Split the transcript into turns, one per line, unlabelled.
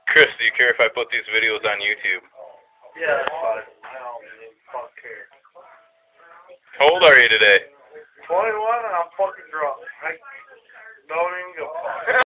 Chris, do you care if I put these videos on YouTube?
Yeah, that's fine. I don't really fuck care.
How old are you today?
21 and I'm fucking drunk. I don't even go.